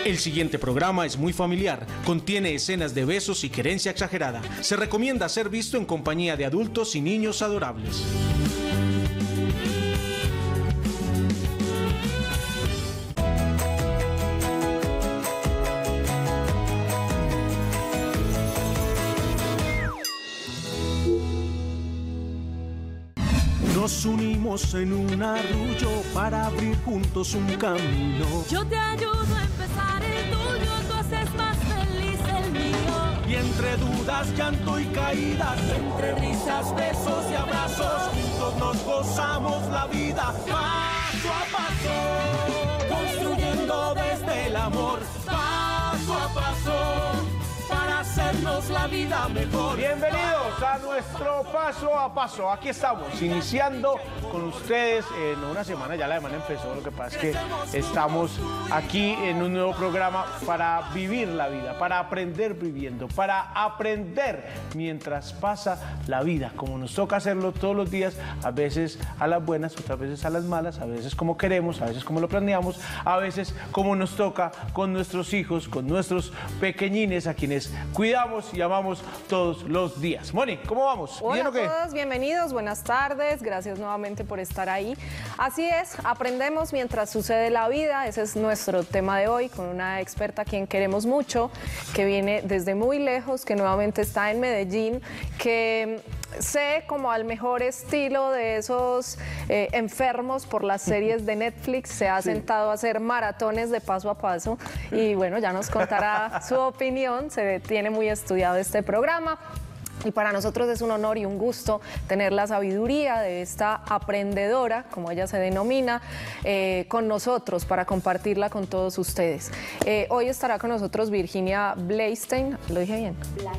El siguiente programa es muy familiar, contiene escenas de besos y querencia exagerada. Se recomienda ser visto en compañía de adultos y niños adorables. Nos unimos en un arrullo para abrir juntos un camino. Yo te ayudo a empezar el tuyo, tú haces más feliz el mío. Y entre dudas, llanto y caídas, entre risas, besos y abrazos, juntos nos gozamos la vida paso a paso, construyendo desde el amor paso a paso, para hacernos la vida mejor. Bienvenidos a nuestro paso a paso. Aquí estamos, iniciando con ustedes en una semana, ya la semana empezó, lo que pasa es que estamos aquí en un nuevo programa para vivir la vida, para aprender viviendo, para aprender mientras pasa la vida, como nos toca hacerlo todos los días, a veces a las buenas, otras veces a las malas, a veces como queremos, a veces como lo planeamos, a veces como nos toca con nuestros hijos, con nuestros pequeñines a quienes cuidamos y amamos todos los días. Moni, ¿cómo vamos? Hola ¿Bien o qué? a todos, bienvenidos, buenas tardes, gracias nuevamente por estar ahí. Así es, aprendemos mientras sucede la vida, ese es nuestro tema de hoy, con una experta a quien queremos mucho, que viene desde muy lejos, que nuevamente está en Medellín, que sé como al mejor estilo de esos enfermos por las series de Netflix, se ha sentado a hacer maratones de paso a paso y bueno, ya nos contará su opinión, se tiene muy estudiado este programa. Y para nosotros es un honor y un gusto tener la sabiduría de esta aprendedora, como ella se denomina, con nosotros para compartirla con todos ustedes. Hoy estará con nosotros Virginia Bleistein, ¿lo dije bien?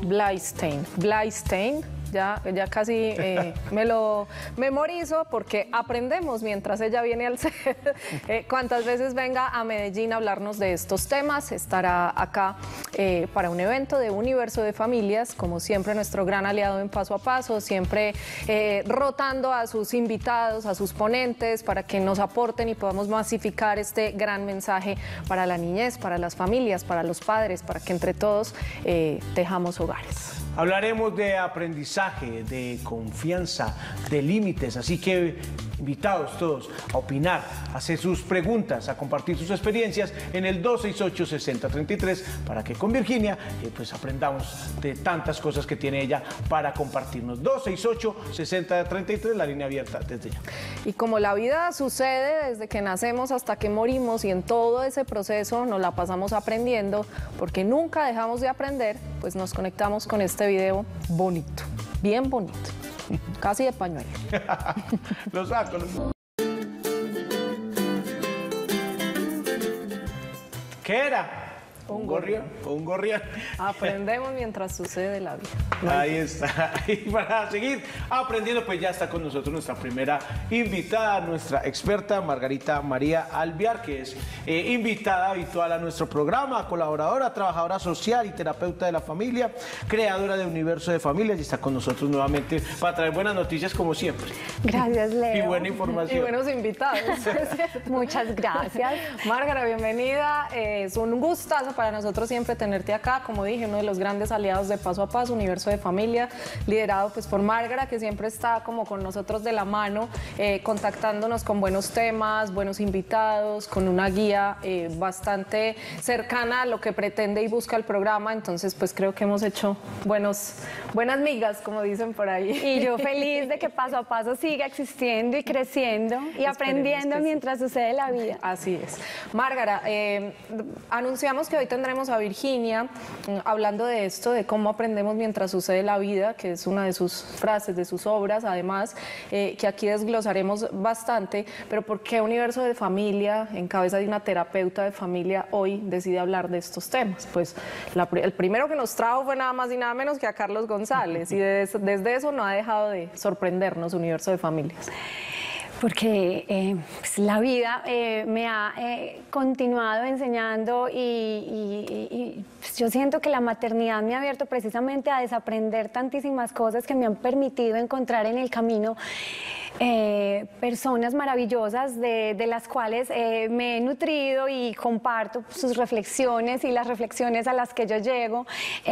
Bleistein. Ya casi me lo memorizo porque aprendemos mientras ella viene al set. Cuantas veces venga a Medellín a hablarnos de estos temas, estará acá para un evento de Universo de Familias, como siempre nuestro gran aliado en Paso a Paso, siempre rotando a sus invitados, a sus ponentes, para que nos aporten y podamos masificar este gran mensaje para la niñez, para las familias, para los padres, para que entre todos tejamos hogares. Hablaremos de aprendizaje, de confianza, de límites, así que invitados todos a opinar, a hacer sus preguntas, a compartir sus experiencias en el 268-6033 para que con Virginia pues aprendamos de tantas cosas que tiene ella para compartirnos. 268-6033, la línea abierta desde ya. Y como la vida sucede desde que nacemos hasta que morimos y en todo ese proceso nos la pasamos aprendiendo, porque nunca dejamos de aprender, pues nos conectamos con este video bonito, bien bonito, casi de pañuelo. Lo saco. ¿Qué era? Un gorrión. Un gorrión. Aprendemos mientras sucede la vida. Ahí está. Y para seguir aprendiendo, pues ya está con nosotros nuestra primera invitada, nuestra experta Margarita María Alvear, que es invitada habitual a nuestro programa, colaboradora, trabajadora social y terapeuta de la familia, creadora de Universo de Familias, y está con nosotros nuevamente para traer buenas noticias como siempre. Gracias, Leo. Y buena información. Y buenos invitados. Muchas gracias. Márgara, bienvenida. Es un gustazo para nosotros siempre tenerte acá, como dije, uno de los grandes aliados de Paso a Paso, Universo de Familia, liderado pues por Márgara, que siempre está como con nosotros de la mano, contactándonos con buenos temas, buenos invitados, con una guía bastante cercana a lo que pretende y busca el programa. Entonces pues creo que hemos hecho buenas migas, como dicen por ahí. Y yo feliz de que Paso a Paso siga existiendo y creciendo y aprendiendo mientras sucede la vida. Así es. Márgara, anunciamos que hoy tendremos a Virginia hablando de esto, de cómo aprendemos mientras sucede la vida, que es una de sus frases, de sus obras, además, que aquí desglosaremos bastante. Pero ¿por qué Universo de Familia, en cabeza de una terapeuta de familia, hoy decide hablar de estos temas? Pues el primero que nos trajo fue nada más y nada menos que a Carlos González, y desde eso no ha dejado de sorprendernos Universo de Familias. Porque pues, la vida me ha continuado enseñando y pues, yo siento que la maternidad me ha abierto precisamente a desaprender tantísimas cosas que me han permitido encontrar en el camino personas maravillosas de las cuales me he nutrido y comparto sus reflexiones y las reflexiones a las que yo llego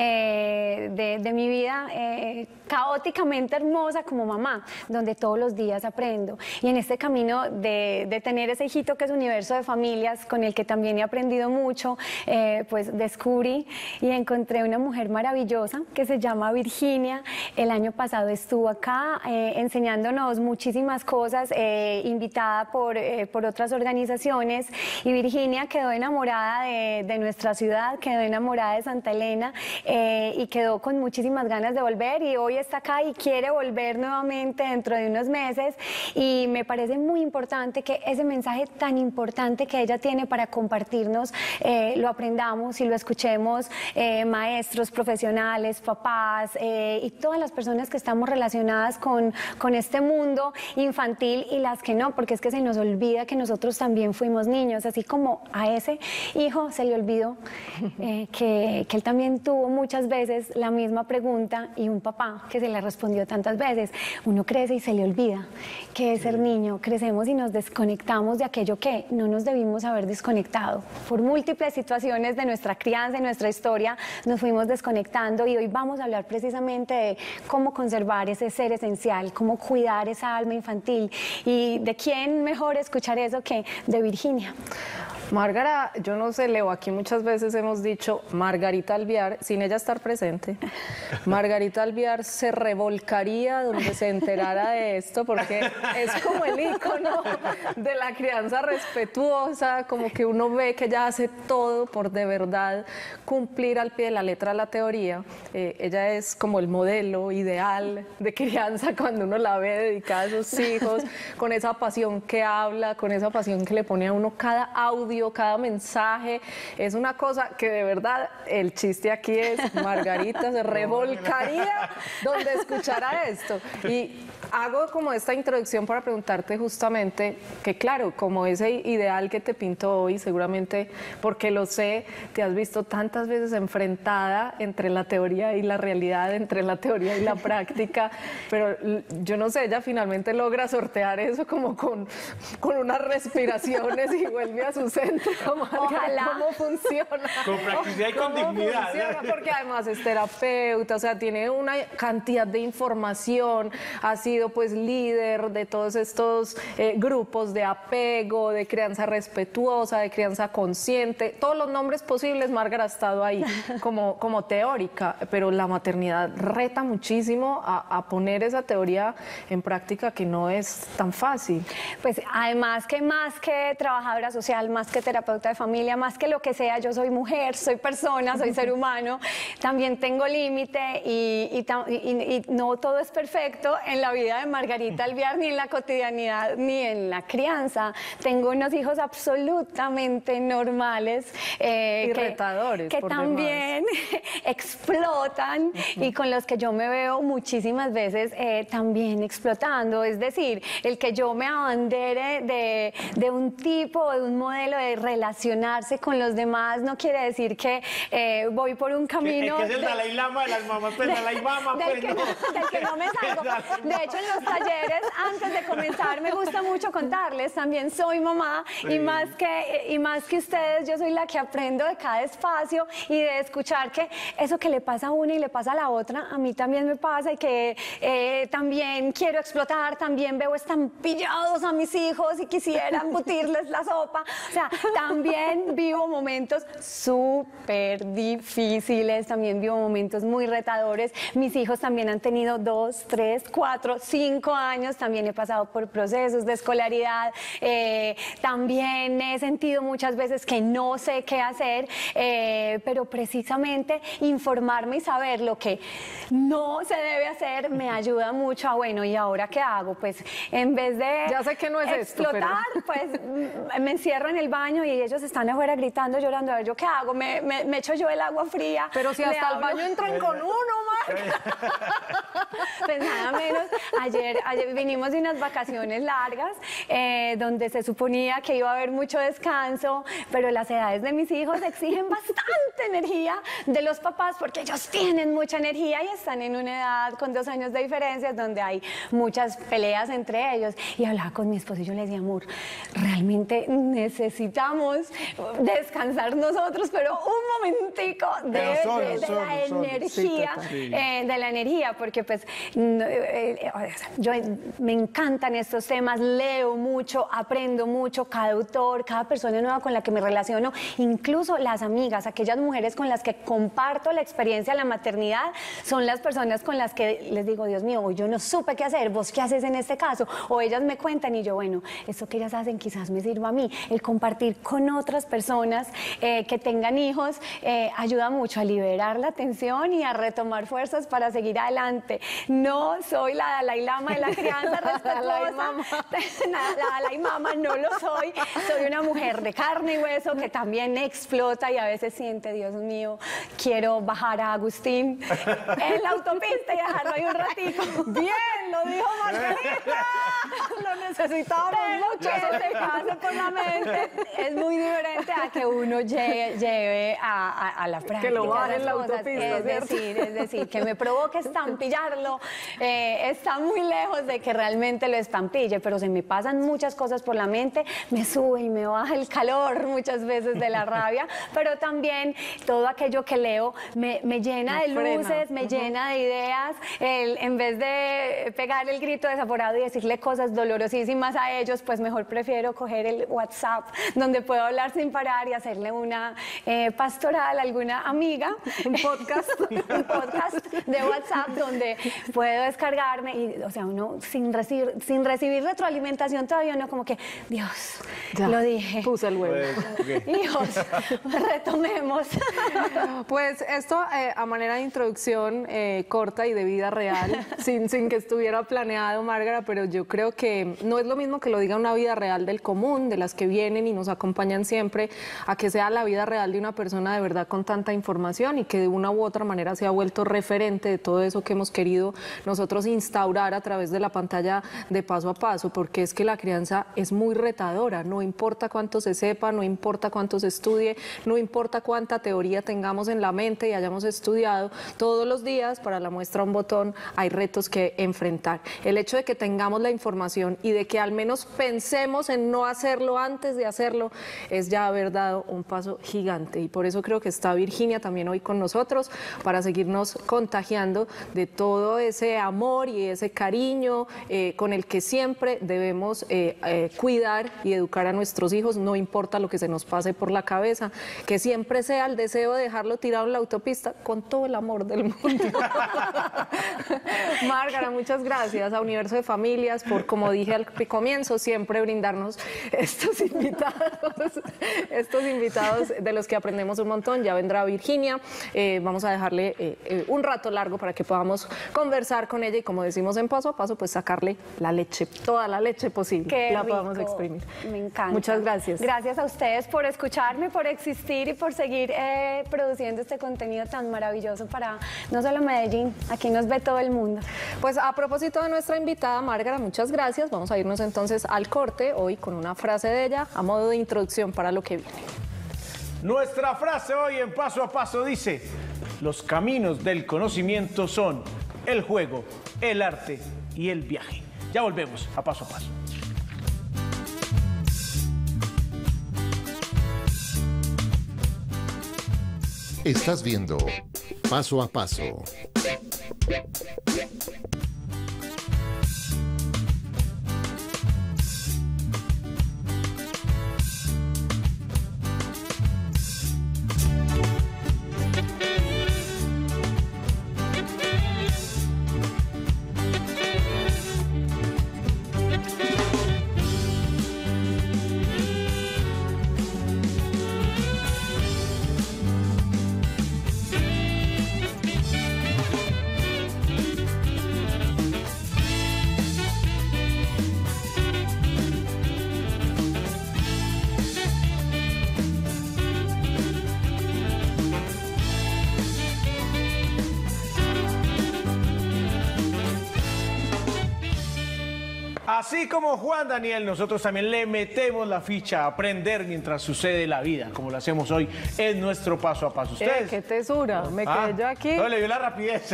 de mi vida caóticamente hermosa como mamá, donde todos los días aprendo. Y en este camino de tener ese hijito que es Universo de Familias, con el que también he aprendido mucho, pues descubrí y encontré una mujer maravillosa que se llama Virginia. El año pasado estuvo acá enseñándonos muchísimas cosas, invitada por otras organizaciones, y Virginia quedó enamorada de nuestra ciudad, quedó enamorada de Santa Elena y quedó con muchísimas ganas de volver, y hoy está acá y quiere volver nuevamente dentro de unos meses, y me parece muy importante que ese mensaje tan importante que ella tiene para compartirnos lo aprendamos y lo escuchemos maestros, profesionales, papás y todas las personas que estamos relacionadas con este mundo infantil, y las que no, porque es que se nos olvida que nosotros también fuimos niños, así como a ese hijo se le olvidó que él también tuvo muchas veces la misma pregunta, y un papá que se le respondió tantas veces. Uno crece y se le olvida que es ser niño, crecemos y nos desconectamos de aquello que no nos debimos haber desconectado. Por múltiples situaciones de nuestra crianza, de nuestra historia, nos fuimos desconectando, y hoy vamos a hablar precisamente de cómo conservar ese ser esencial, cómo cuidar esa alma infantil, y de quién mejor escuchar eso que de Virginia. Márgara, yo no sé, Leo, aquí muchas veces hemos dicho Margarita Alvear, sin ella estar presente. Margarita Alvear se revolcaría donde se enterara de esto, porque es como el ícono de la crianza respetuosa, como que uno ve que ella hace todo por de verdad cumplir al pie de la letra la teoría. Ella es como el modelo ideal de crianza cuando uno la ve dedicada a sus hijos, con esa pasión que habla, con esa pasión que le pone a uno cada audio, cada mensaje. Es una cosa que de verdad el chiste aquí es Margarita se revolcaría donde escuchara esto. Y hago como esta introducción para preguntarte justamente que, claro, como ese ideal que te pinto hoy, seguramente, porque lo sé, te has visto tantas veces enfrentada entre la teoría y la realidad, entre la teoría y la práctica, pero yo no sé, ella finalmente logra sortear eso como con unas respiraciones y vuelve a su centro. Ojalá. ¿Cómo funciona? Con practicidad y con dignidad. Funciona? Porque además es terapeuta, o sea, tiene una cantidad de información, ha sido pues líder de todos estos grupos de apego, de crianza respetuosa, de crianza consciente, todos los nombres posibles. Márgara ha estado ahí como teórica, pero la maternidad reta muchísimo a poner esa teoría en práctica, que no es tan fácil. Pues además que más que trabajadora social, más que terapeuta de familia, más que lo que sea, yo soy mujer, soy persona, soy ser humano, también tengo límite, y no todo es perfecto en la vida de Margarita Alvear, ni en la cotidianidad, ni en la crianza. Tengo unos hijos absolutamente normales y retadores, que también explotan, y con los que yo me veo muchísimas veces también explotando. Es decir, el que yo me abandere de un tipo, de un modelo de relacionarse con los demás, no quiere decir que voy por un camino... Que es el Dalai Lama de las mamás, pues Dalai Lama, pues no. Del que no me salgo. De hecho, en los talleres, antes de comenzar, me gusta mucho contarles, también soy mamá, y más que ustedes, yo soy la que aprendo de cada espacio, y de escuchar que eso que le pasa a una y le pasa a la otra, a mí también me pasa, y que también quiero explotar, también veo estampillados a mis hijos y quisiera embutirles la sopa. O sea, también vivo momentos súper difíciles, también vivo momentos muy retadores. Mis hijos también han tenido 2, 3, 4, 5 años, también he pasado por procesos de escolaridad, también he sentido muchas veces que no sé qué hacer, pero precisamente informarme y saber lo que no se debe hacer me ayuda mucho a, bueno, ¿y ahora qué hago? Pues en vez de ya sé que no es explotar, pues me encierro en el baño y ellos están afuera gritando, llorando. A ver, ¿yo qué hago? Me echo yo el agua fría. Pero si hasta el baño entran con uno, Mar. Pues nada menos, ayer vinimos de unas vacaciones largas donde se suponía que iba a haber mucho descanso, pero las edades de mis hijos exigen bastante energía de los papás porque ellos tienen mucha energía y están en una edad con 2 años de diferencia donde hay muchas peleas entre ellos. Y hablaba con mi esposo y yo le decía, amor, realmente necesitamos descansar nosotros, pero un momentico de la energía, de la energía, porque pues yo me encantan estos temas, leo mucho, aprendo mucho, cada autor, cada persona nueva con la que me relaciono, incluso las amigas, aquellas mujeres con las que comparto la experiencia de la maternidad, son las personas con las que les digo, Dios mío, hoy yo no supe qué hacer, vos qué haces en este caso, o ellas me cuentan y yo, bueno, esto que ellas hacen quizás me sirva a mí. El compartir con otras personas que tengan hijos ayuda mucho a liberar la tensión y a retomar fuerzas para seguir adelante. No soy la Dalai Lama de la crianza respetuosa, la Dalai Mama no lo soy, soy una mujer de carne y hueso que también explota y a veces siente, Dios mío, quiero bajar a Agustín en la autopista y dejarlo ahí un ratito. Bien, lo dijo Margarita. Lo necesitamos mucho. Eso se pase por la mente. Es muy diferente a que uno lleve a la práctica. Que lo baje en la cosas. autopista, Es decir, que me provoque estampillarlo. Está muy lejos de que realmente lo estampille, pero se me pasan muchas cosas por la mente, me sube y me baja el calor muchas veces de la rabia, pero también todo aquello que leo me llena de luces, me llena de ideas. En vez de pegar el grito desaforado y decirle cosas dolorosísimas a ellos, pues mejor prefiero coger el WhatsApp donde puedo hablar sin parar y hacerle una pastoral a alguna amiga, un podcast de WhatsApp donde puedo descargarme y, o sea, uno sin recibir retroalimentación todavía uno como que, Dios, ya, lo dije. Puse el huevo. Hijos, retomemos. Pues esto a manera de introducción corta y de vida real, sin que estuviera planeado, Márgara, pero yo creo que no es lo mismo que lo diga una vida real del común, de las que vienen y nos acompañan siempre, a que sea la vida real de una persona de verdad con tanta información y que de una u otra manera se ha vuelto referente de todo eso que hemos querido nosotros instaurar a través de la pantalla de Paso a Paso, porque es que la crianza es muy retadora, no importa cuánto se sepa, no importa cuánto se estudie, no importa cuánta teoría tengamos en la mente y hayamos estudiado, todos los días para la muestra un botón hay retos que enfrentar. El hecho de que tengamos la información y de que al menos pensemos en no hacerlo antes de hacerlo es ya haber dado un paso gigante, y por eso creo que está Virginia también hoy con nosotros para seguirnos contagiando de todo ese amor y ese cariño con el que siempre debemos cuidar y educar a nuestros hijos, no importa lo que se nos pase por la cabeza, que siempre sea el deseo de dejarlo tirado en la autopista con todo el amor del mundo. Márgara, muchas gracias a Universo de Familias por, como dije al comienzo, siempre brindarnos estos invitados de los que aprendemos un montón. Ya vendrá Virginia, vamos a dejarle un rato largo para que podamos conversar con ella y, como decimos en Paso a Paso, pues sacarle la leche, toda la leche posible. Qué la rico. podamos exprimir. Me encanta. Muchas gracias. Gracias a ustedes por escucharme, por existir y por seguir produciendo este contenido tan maravilloso para no solo Medellín, aquí nos ve todo el mundo. Pues a propósito de nuestra invitada, Márgara, muchas gracias. Vamos a irnos entonces al corte, hoy con una frase de ella a modo de introducción para lo que viene. Nuestra frase hoy en Paso a Paso dice: los caminos del conocimiento son el juego, el arte y el viaje. Ya volvemos a Paso a Paso. Estás viendo Paso a Paso. Así como Juan Daniel, nosotros también le metemos la ficha a aprender mientras sucede la vida, como lo hacemos hoy en nuestro paso a paso. ¿Ustedes? ¡Qué tesura! Me quedé yo aquí. No, le dio la rapidez.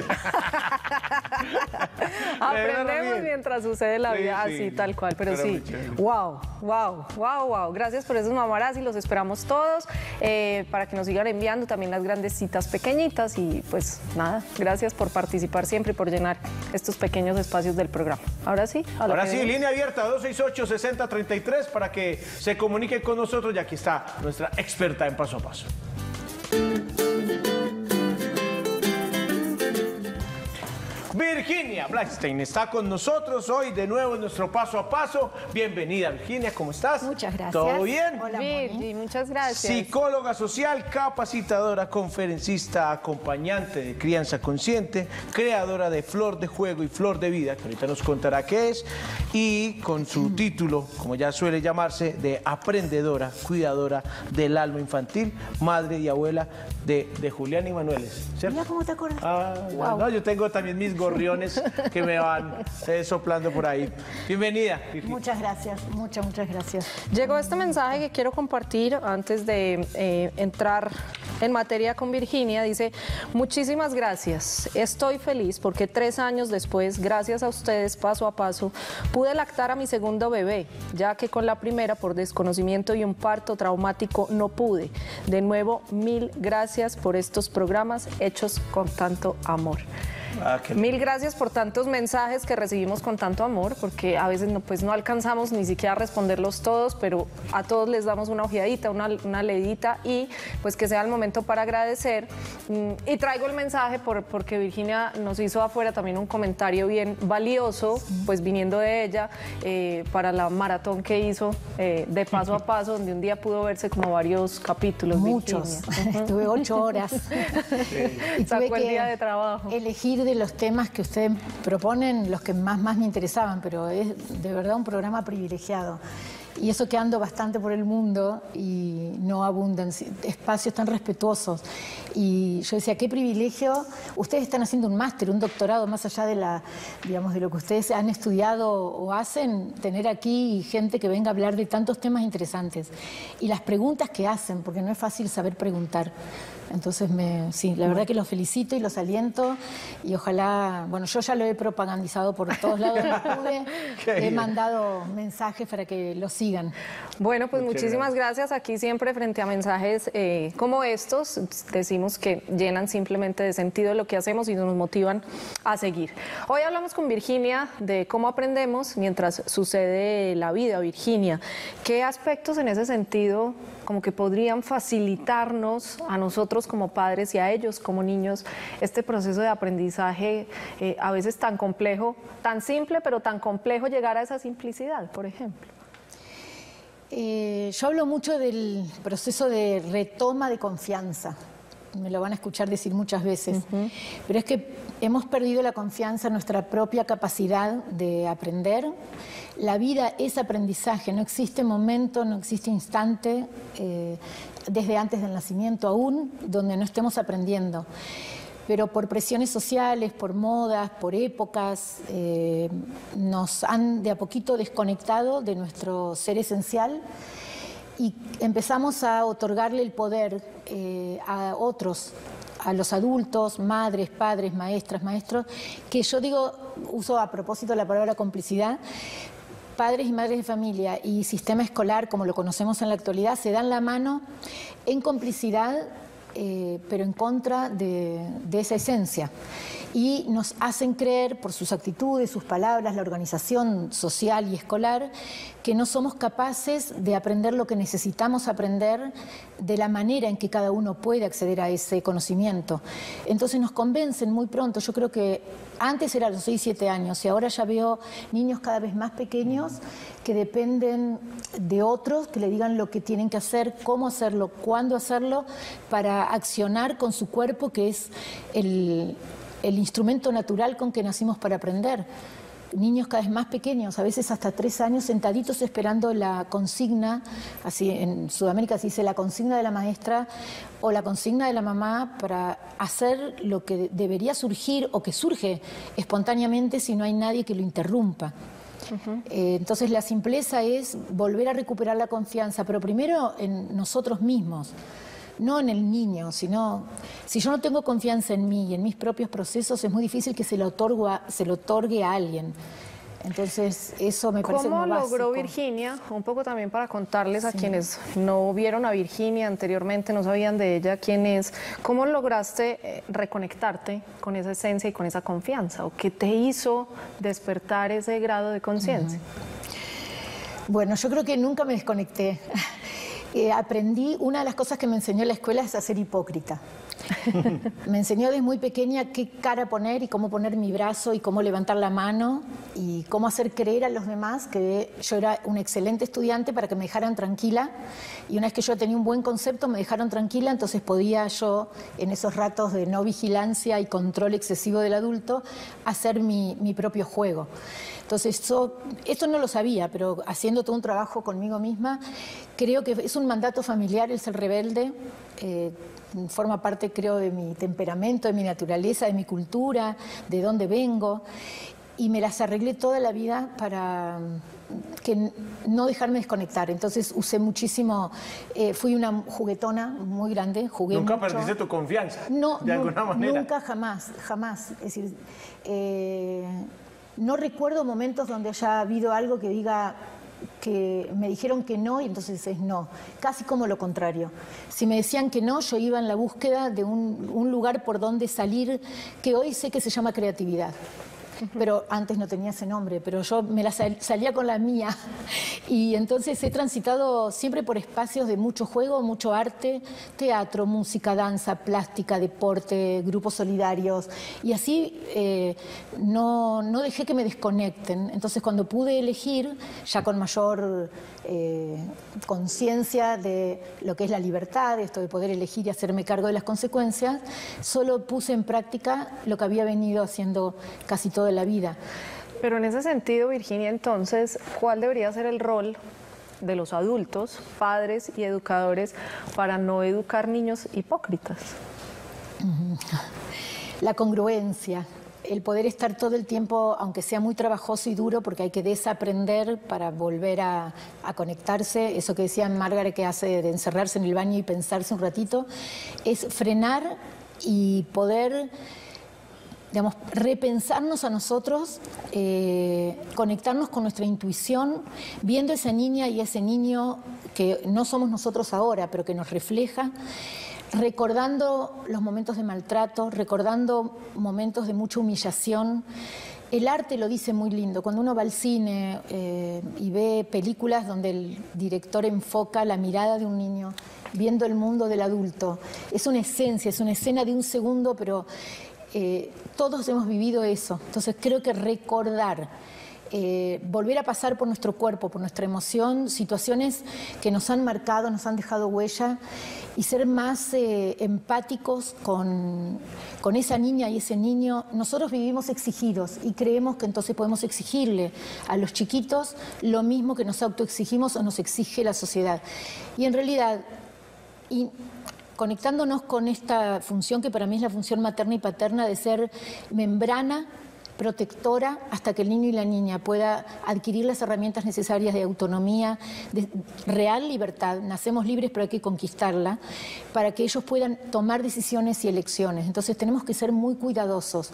Aprendemos mientras sucede la vida, sí, así tal cual, pero sí. muy chévere. Wow. Gracias por esos mamarazzi, los esperamos todos para que nos sigan enviando también las grandes citas pequeñitas y pues nada, gracias por participar siempre y por llenar estos pequeños espacios del programa. Ahora sí, Ahora sí, línea abierta 268-6033 para que se comuniquen con nosotros y aquí está nuestra experta en paso a paso. Virginia Blackstein está con nosotros hoy de nuevo en nuestro paso a paso. Bienvenida, Virginia, ¿cómo estás? Muchas gracias. ¿Todo bien? Hola, Virgi, muchas gracias. Psicóloga social, capacitadora, conferencista, acompañante de crianza consciente, creadora de Flor de Juego y Flor de Vida, que ahorita nos contará qué es, y con su título, como ya suele llamarse, de aprendedora, cuidadora del alma infantil, madre y abuela de Julián y Manueles, ¿cierto? Mira cómo te acuerdas. Wow. No, yo tengo también mis gorriones que me van soplando por ahí. Bienvenida, Virginia. Muchas gracias, muchas gracias. Llegó este mensaje que quiero compartir antes de entrar en materia con Virginia. Dice: muchísimas gracias, estoy feliz porque 3 años después, gracias a ustedes, paso a paso, pude lactar a mi segundo bebé, ya que con la primera, por desconocimiento y un parto traumático, no pude. De nuevo, 1000 gracias por estos programas hechos con tanto amor. Mil gracias por tantos mensajes que recibimos con tanto amor, porque a veces no alcanzamos ni siquiera a responderlos todos, pero a todos les damos una ojeadita, una leidita, y pues que sea el momento para agradecer. Y traigo el mensaje porque Virginia nos hizo afuera también un comentario bien valioso, pues viniendo de ella, para la maratón que hizo de paso a paso, donde un día pudo verse como varios capítulos. Muchos. Estuve 8 horas. Y sacó tuve el que día de trabajo. elegir de los temas que ustedes proponen los que más me interesaban, pero es de verdad un programa privilegiado. Y eso que ando bastante por el mundo y no abundan espacios tan respetuosos. Y yo decía, qué privilegio. Ustedes están haciendo un máster, un doctorado, más allá de de lo que ustedes han estudiado o hacen, tener aquí gente que venga a hablar de tantos temas interesantes. Y las preguntas que hacen, porque no es fácil saber preguntar. Entonces, sí, la verdad que los felicito y los aliento y ojalá, bueno, yo ya lo he propagandizado por todos lados donde pude, he mandado mensajes para que lo sigan. Bueno, pues muchísimas gracias. Aquí siempre frente a mensajes como estos, decimos que llenan simplemente de sentido lo que hacemos y nos motivan a seguir. Hoy hablamos con Virginia de cómo aprendemos mientras sucede la vida. Virginia, ¿qué aspectos en ese sentido como que podrían facilitarnos a nosotros como padres y a ellos como niños este proceso de aprendizaje a veces tan complejo, tan simple pero tan complejo, llegar a esa simplicidad, por ejemplo? Yo hablo mucho del proceso de retoma de confianza. Me lo van a escuchar decir muchas veces, pero es que hemos perdido la confianza en nuestra propia capacidad de aprender. La vida es aprendizaje, no existe momento, no existe instante, desde antes del nacimiento aún, donde no estemos aprendiendo. Pero por presiones sociales, por modas, por épocas, nos han de a poquito desconectado de nuestro ser esencial y empezamos a otorgarle el poder a otros, a los adultos, madres, padres, maestras, maestros, que yo digo, uso a propósito la palabra complicidad. Padres y madres de familia y sistema escolar, como lo conocemos en la actualidad, se dan la mano en complicidad, pero en contra de esa esencia. Y nos hacen creer, por sus actitudes, sus palabras, la organización social y escolar, que no somos capaces de aprender lo que necesitamos aprender de la manera en que cada uno puede acceder a ese conocimiento. Entonces nos convencen muy pronto. Yo creo que antes era a los 6, 7 años y ahora ya veo niños cada vez más pequeños que dependen de otros que le digan lo que tienen que hacer, cómo hacerlo, cuándo hacerlo, para accionar con su cuerpo, que es el instrumento natural con que nacimos para aprender. Niños cada vez más pequeños, a veces hasta 3 años, sentaditos esperando la consigna, así en Sudamérica se dice la consigna de la maestra o la consigna de la mamá para hacer lo que debería surgir o que surge espontáneamente si no hay nadie que lo interrumpa. Entonces la simpleza es volver a recuperar la confianza, pero primero en nosotros mismos. No en el niño, sino si yo no tengo confianza en mí y en mis propios procesos, es muy difícil que se lo otorgue a alguien. Entonces, eso me parece ¿Cómo muy básico. logró Virginia? Un poco también para contarles a quienes no vieron a Virginia anteriormente, no sabían de ella quién es. ¿Cómo lograste reconectarte con esa esencia y con esa confianza? ¿O qué te hizo despertar ese grado de conciencia? Bueno, yo creo que nunca me desconecté. Aprendí, una de las cosas que me enseñó la escuela es a ser hipócrita. Me enseñó desde muy pequeña qué cara poner y cómo poner mi brazo y cómo levantar la mano y cómo hacer creer a los demás que yo era un excelente estudiante para que me dejaran tranquila. Y una vez que yo tenía un buen concepto, me dejaron tranquila, entonces podía yo, en esos ratos de no vigilancia y control excesivo del adulto, hacer mi propio juego. Entonces, esto no lo sabía, pero haciendo todo un trabajo conmigo misma, creo que es un mandato familiar el ser rebelde, forma parte, creo, de mi temperamento, de mi naturaleza, de mi cultura, de dónde vengo, y me las arreglé toda la vida para no dejarme desconectar. Entonces usé muchísimo, fui una juguetona muy grande, jugué ¿Nunca mucho. perdiste tu confianza? No, de alguna manera. Nunca, jamás. Es decir, no recuerdo momentos donde haya habido algo que diga que me dijeron que no y entonces es no. Casi como lo contrario. Si me decían que no, yo iba en la búsqueda de un lugar por donde salir, que hoy sé que se llama creatividad. Pero antes no tenía ese nombre, pero yo me la salía con la mía. Y entonces he transitado siempre por espacios de mucho juego, mucho arte, teatro, música, danza, plástica, deporte, grupos solidarios. Y así no dejé que me desconecten. Entonces cuando pude elegir, ya con mayor conciencia de lo que es la libertad, esto de poder elegir y hacerme cargo de las consecuencias, solo puse en práctica lo que había venido haciendo casi toda la vida. Pero en ese sentido, Virginia, entonces, ¿cuál debería ser el rol de los adultos, padres y educadores para no educar niños hipócritas? La congruencia, el poder estar todo el tiempo, aunque sea muy trabajoso y duro, porque hay que desaprender para volver a conectarse, eso que decía Margaret que hace de encerrarse en el baño y pensarse un ratito, es frenar y poder, digamos, repensarnos a nosotros, conectarnos con nuestra intuición, viendo a esa niña y a ese niño que no somos nosotros ahora, pero que nos refleja, recordando los momentos de maltrato, recordando momentos de mucha humillación. El arte lo dice muy lindo. Cuando uno va al cine y ve películas donde el director enfoca la mirada de un niño, viendo el mundo del adulto, es una esencia, es una escena de un segundo, pero todos hemos vivido eso. Entonces creo que recordar, volver a pasar por nuestro cuerpo, por nuestra emoción, situaciones que nos han marcado, nos han dejado huella, y ser más empáticos con esa niña y ese niño. Nosotros vivimos exigidos y creemos que entonces podemos exigirle a los chiquitos lo mismo que nos autoexigimos o nos exige la sociedad. Y en realidad, conectándonos con esta función que para mí es la función materna y paterna de ser membrana, protectora, hasta que el niño y la niña pueda adquirir las herramientas necesarias de autonomía, de real libertad. Nacemos libres, pero hay que conquistarla, para que ellos puedan tomar decisiones y elecciones. Entonces tenemos que ser muy cuidadosos,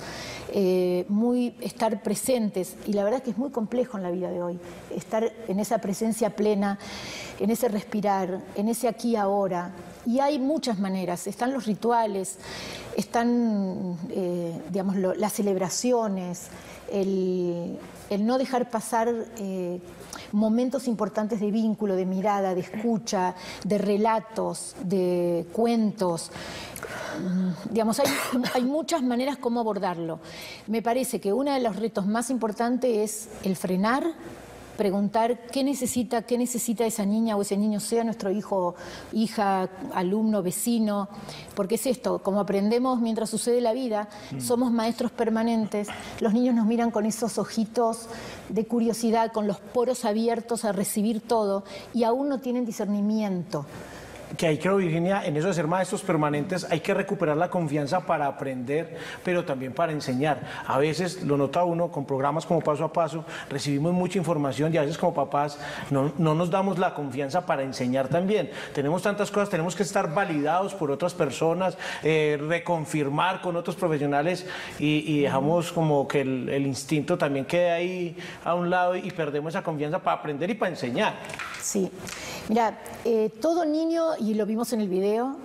estar presentes, y la verdad es que es muy complejo en la vida de hoy, estar en esa presencia plena, en ese respirar, en ese aquí y ahora. Y hay muchas maneras, están los rituales, están digamos, las celebraciones, el no dejar pasar momentos importantes de vínculo, de mirada, de escucha, de relatos, de cuentos. Digamos, hay muchas maneras como abordarlo. Me parece que uno de los retos más importantes es el frenar, preguntar qué necesita esa niña o ese niño, sea nuestro hijo, hija, alumno, vecino, porque es esto, como aprendemos mientras sucede la vida, somos maestros permanentes, los niños nos miran con esos ojitos de curiosidad, con los poros abiertos a recibir todo, y aún no tienen discernimiento. que ahí creo, Virginia, en eso de ser maestros permanentes hay que recuperar la confianza para aprender, pero también para enseñar. A veces, lo nota uno, con programas como Paso a Paso, recibimos mucha información y a veces como papás no nos damos la confianza para enseñar también. Tenemos tantas cosas, tenemos que estar validados por otras personas, reconfirmar con otros profesionales y dejamos como que el instinto también quede ahí a un lado y perdemos esa confianza para aprender y para enseñar. Sí, mira, todo niño, y lo vimos en el video,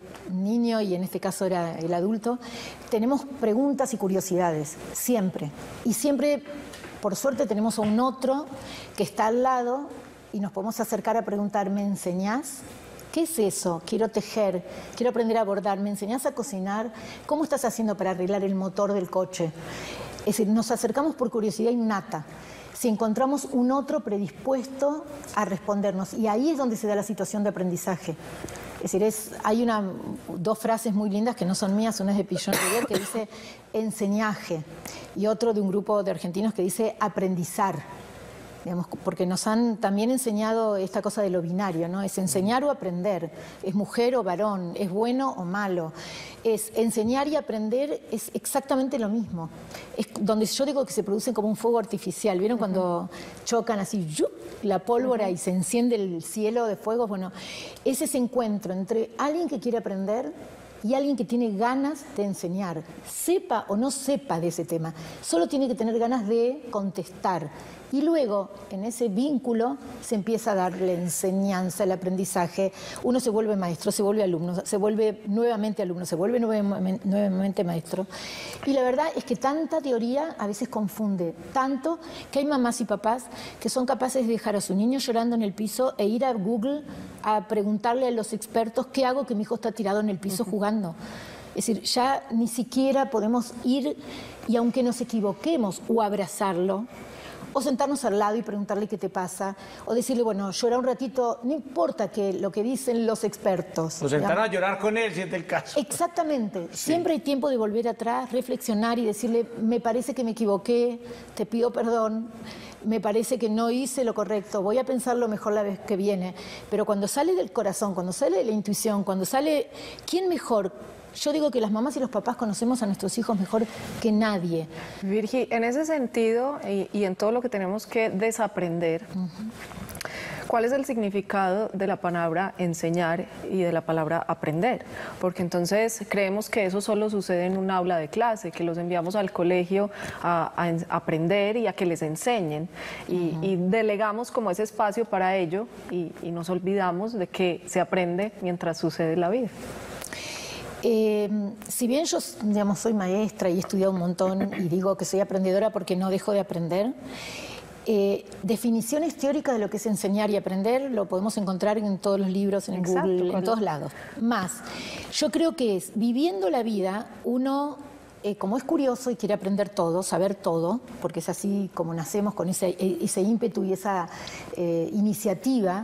niño y en este caso era el adulto, tenemos preguntas y curiosidades, siempre. Y siempre, por suerte, tenemos a un otro que está al lado y nos podemos acercar a preguntar, ¿me enseñás? ¿Qué es eso? Quiero tejer, quiero aprender a bordar, ¿me enseñás a cocinar? ¿Cómo estás haciendo para arreglar el motor del coche? Es decir, nos acercamos por curiosidad innata. Si encontramos un otro predispuesto a respondernos. Y ahí es donde se da la situación de aprendizaje. Es decir, hay dos frases muy lindas que no son mías. Una es de Pichon Rivière que dice enseñaje y otro de un grupo de argentinos que dice aprendizar. Digamos, porque nos han también enseñado esta cosa de lo binario, ¿no? Es enseñar o aprender, es mujer o varón, es bueno o malo. Es enseñar y aprender es exactamente lo mismo. Es donde yo digo que se producen como un fuego artificial. ¿Vieron cuando chocan así ¡yup! La pólvora y se enciende el cielo de fuego? Bueno, es ese encuentro entre alguien que quiere aprender y alguien que tiene ganas de enseñar, sepa o no sepa de ese tema, solo tiene que tener ganas de contestar. Y luego, en ese vínculo, se empieza a dar la enseñanza, el aprendizaje. Uno se vuelve maestro, se vuelve alumno, se vuelve nuevamente alumno, se vuelve nuevamente maestro. Y la verdad es que tanta teoría a veces confunde, tanto que hay mamás y papás que son capaces de dejar a su niño llorando en el piso e ir a Google a preguntarle a los expertos qué hago que mi hijo está tirado en el piso jugando. Es decir, ya ni siquiera podemos ir y aunque nos equivoquemos o abrazarlo, o sentarnos al lado y preguntarle qué te pasa, o decirle, bueno, llora un ratito, no importa lo que dicen los expertos. O sentar a llorar con él, si es el caso. Exactamente. Sí. Siempre hay tiempo de volver atrás, reflexionar y decirle, me parece que me equivoqué, te pido perdón, me parece que no hice lo correcto, voy a pensarlo mejor la vez que viene. Pero cuando sale del corazón, cuando sale de la intuición, cuando sale, ¿quién mejor? Yo digo que las mamás y los papás conocemos a nuestros hijos mejor que nadie. Virgi, en ese sentido y en todo lo que tenemos que desaprender, ¿cuál es el significado de la palabra enseñar y de la palabra aprender? Porque entonces creemos que eso solo sucede en un aula de clase, que los enviamos al colegio a aprender y a que les enseñen. Y delegamos como ese espacio para ello y nos olvidamos de que se aprende mientras sucede la vida. Si bien yo, digamos, soy maestra y he estudiado un montón y digo que soy aprendedora porque no dejo de aprender, definiciones teóricas de lo que es enseñar y aprender lo podemos encontrar en todos los libros, en Google, en todos lados. Más, yo creo que es viviendo la vida, uno, como es curioso y quiere aprender todo, saber todo, porque es así como nacemos con ese ímpetu y esa iniciativa,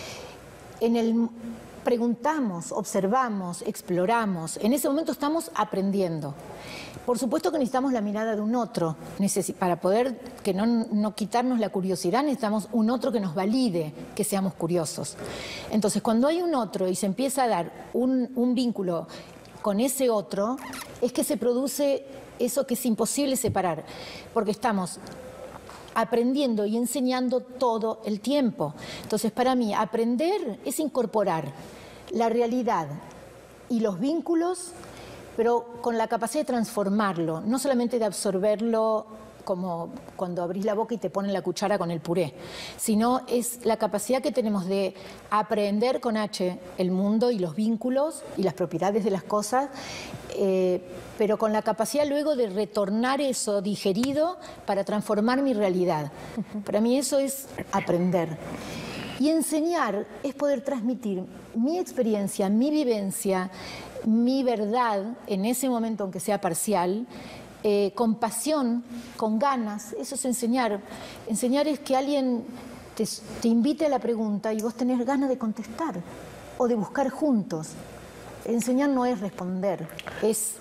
preguntamos, observamos, exploramos. En ese momento estamos aprendiendo. Por supuesto que necesitamos la mirada de un otro. Para poder no quitarnos la curiosidad, necesitamos un otro que nos valide que seamos curiosos. Entonces, cuando hay un otro y se empieza a dar un vínculo con ese otro, es que se produce eso que es imposible separar. Porque estamos aprendiendo y enseñando todo el tiempo. Entonces, para mí, aprender es incorporar la realidad y los vínculos, pero con la capacidad de transformarlo, no solamente de absorberlo como cuando abrís la boca y te ponen la cuchara con el puré, sino es la capacidad que tenemos de aprender con H el mundo y los vínculos y las propiedades de las cosas, pero con la capacidad luego de retornar eso digerido para transformar mi realidad. Para mí eso es aprender. Y enseñar es poder transmitir mi experiencia, mi vivencia, mi verdad en ese momento, aunque sea parcial, con pasión, con ganas. Eso es enseñar. Enseñar es que alguien te invite a la pregunta y vos tenés ganas de contestar o de buscar juntos. Enseñar no es responder, es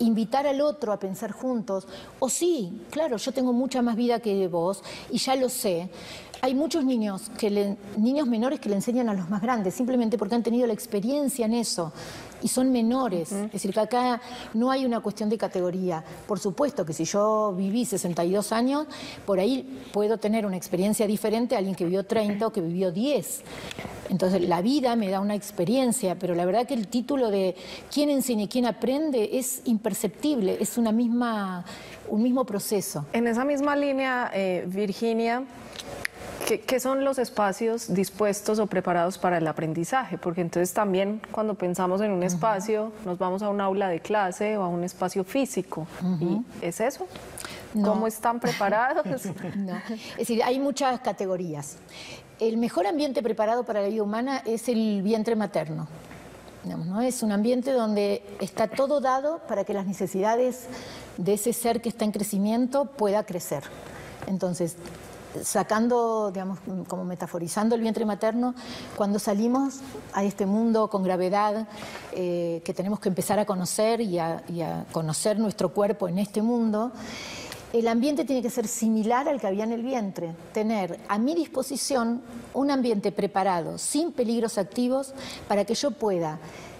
invitar al otro a pensar juntos, o sí, claro, yo tengo mucha más vida que vos y ya lo sé. Hay muchos niños menores que le enseñan a los más grandes, simplemente porque han tenido la experiencia en eso y son menores. Es decir, que acá no hay una cuestión de categoría. Por supuesto que si yo viví 62 años, por ahí puedo tener una experiencia diferente a alguien que vivió 30 o que vivió 10. Entonces, la vida me da una experiencia, pero la verdad que el título de quién enseña y quién aprende es imperceptible, es un mismo proceso. En esa misma línea, Virginia, ¿qué son los espacios dispuestos o preparados para el aprendizaje? Porque entonces también cuando pensamos en un espacio, nos vamos a un aula de clase o a un espacio físico. ¿Y es eso? No. ¿Cómo están preparados? No. Es decir, hay muchas categorías. El mejor ambiente preparado para la vida humana es el vientre materno. Digamos, ¿no? Es un ambiente donde está todo dado para que las necesidades de ese ser que está en crecimiento pueda crecer. Entonces, sacando, digamos, como metaforizando el vientre materno, cuando salimos a este mundo con gravedad, que tenemos que empezar a conocer y a conocer nuestro cuerpo en este mundo, el ambiente tiene que ser similar al que había en el vientre, tener a mi disposición un ambiente preparado, sin peligros activos, para que yo pueda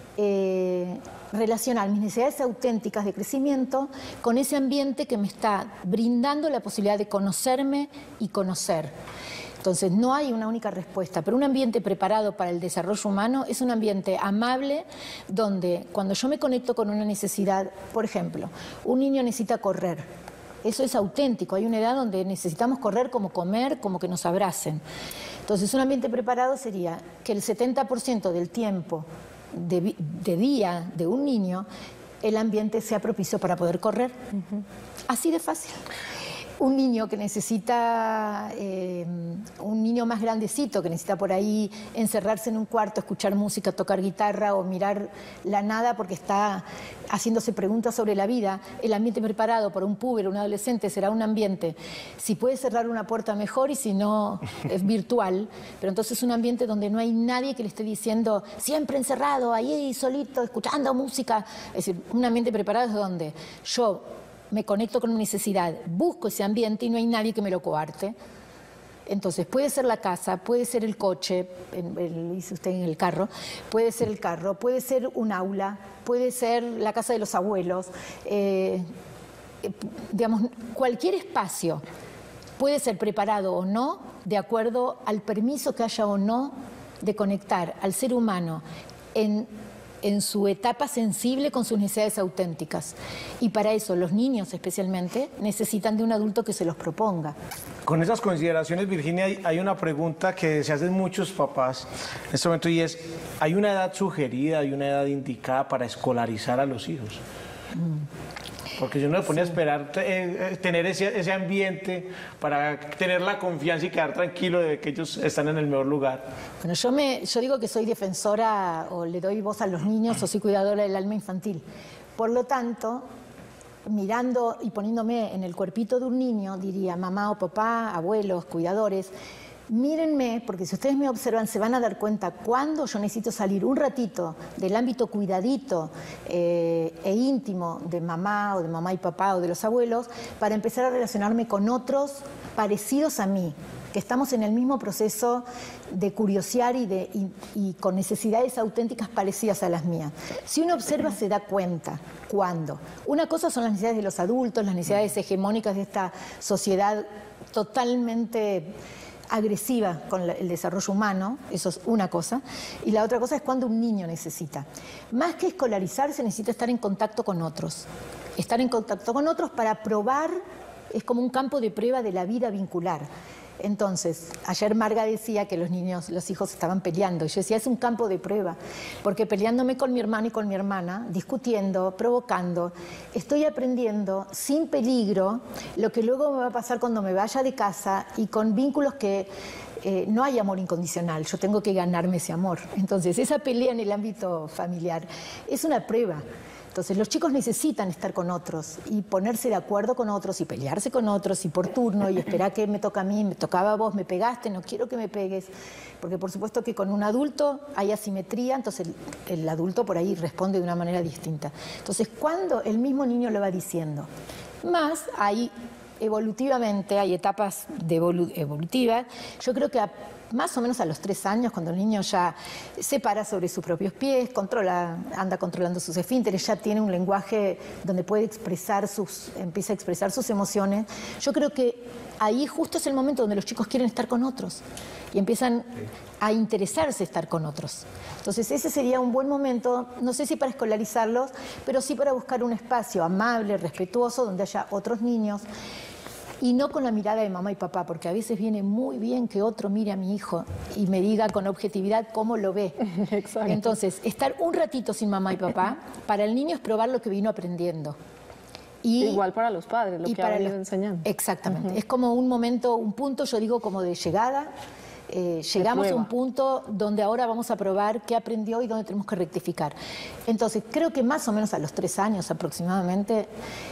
relacionar mis necesidades auténticas de crecimiento con ese ambiente que me está brindando la posibilidad de conocerme y conocer. Entonces, no hay una única respuesta, pero un ambiente preparado para el desarrollo humano es un ambiente amable donde cuando yo me conecto con una necesidad, por ejemplo, un niño necesita correr. Eso es auténtico, hay una edad donde necesitamos correr como comer, como que nos abracen. Entonces, un ambiente preparado sería que el 70% del tiempo de día de un niño, el ambiente sea propicio para poder correr. Así de fácil. Un niño que necesita, un niño más grandecito, que necesita por ahí encerrarse en un cuarto, escuchar música, tocar guitarra o mirar la nada porque está haciéndose preguntas sobre la vida, el ambiente preparado para un puber, un adolescente, será un ambiente, si puede cerrar una puerta mejor y si no, es virtual, pero entonces es un ambiente donde no hay nadie que le esté diciendo siempre encerrado, ahí solito, escuchando música. Es decir, un ambiente preparado es donde yo me conecto con una necesidad, busco ese ambiente y no hay nadie que me lo coarte. Entonces, puede ser la casa, puede ser el coche, dice usted en el carro, puede ser el carro, puede ser un aula, puede ser la casa de los abuelos. Digamos, cualquier espacio puede ser preparado o no, de acuerdo al permiso que haya o no de conectar al ser humano en su etapa sensible con sus necesidades auténticas. Y para eso los niños especialmente necesitan de un adulto que se los proponga. Con esas consideraciones, Virginia, hay una pregunta que se hacen muchos papás en este momento y es, ¿hay una edad sugerida, hay una edad indicada para escolarizar a los hijos? Porque yo no me ponía a esperar tener ese ambiente para tener la confianza y quedar tranquilo de que ellos están en el mejor lugar. Bueno, yo digo que soy defensora o le doy voz a los niños o soy cuidadora del alma infantil. Por lo tanto, mirando y poniéndome en el cuerpito de un niño, diría mamá o papá, abuelos, cuidadores, mírenme, porque si ustedes me observan se van a dar cuenta cuando yo necesito salir un ratito del ámbito cuidadito e íntimo de mamá o de mamá y papá o de los abuelos para empezar a relacionarme con otros parecidos a mí, que estamos en el mismo proceso de curiosear y con necesidades auténticas parecidas a las mías. Si uno observa se da cuenta. ¿Cuándo? Una cosa son las necesidades de los adultos, las necesidades hegemónicas de esta sociedad totalmente agresiva con el desarrollo humano, eso es una cosa, y la otra cosa es cuando un niño necesita. Más que escolarizarse, necesita estar en contacto con otros. Estar en contacto con otros para probar, es como un campo de prueba de la vida vincular. Entonces, ayer Marga decía que los hijos estaban peleando. Y yo decía, es un campo de prueba, porque peleándome con mi hermano y con mi hermana, discutiendo, provocando, estoy aprendiendo sin peligro lo que luego me va a pasar cuando me vaya de casa y con vínculos que no hay amor incondicional, yo tengo que ganarme ese amor. Entonces, esa pelea en el ámbito familiar es una prueba. Entonces los chicos necesitan estar con otros y ponerse de acuerdo con otros y pelearse con otros y por turno y esperar que me toca a mí, me tocaba a vos, me pegaste, no quiero que me pegues. Porque por supuesto que con un adulto hay asimetría, entonces el adulto por ahí responde de una manera distinta. Entonces cuando el mismo niño lo va diciendo, más hay evolutivamente, hay etapas evolutivas, yo creo que más o menos a los 3 años, cuando el niño ya se para sobre sus propios pies, anda controlando sus esfínteres, ya tiene un lenguaje donde puede empieza a expresar sus emociones, yo creo que ahí justo es el momento donde los chicos quieren estar con otros y empiezan a interesarse estar con otros. Entonces ese sería un buen momento, no sé si para escolarizarlos, pero sí para buscar un espacio amable, respetuoso, donde haya otros niños. Y no con la mirada de mamá y papá, porque a veces viene muy bien que otro mire a mi hijo y me diga con objetividad cómo lo ve. Exacto. Entonces, estar un ratito sin mamá y papá, para el niño es probar lo que vino aprendiendo. Y, igual para los padres, lo que ha venido enseñando. Exactamente. Es como un momento, un punto, yo digo, como de llegada. Llegamos a un punto donde ahora vamos a probar qué aprendió y dónde tenemos que rectificar. Entonces, creo que más o menos a los 3 años aproximadamente,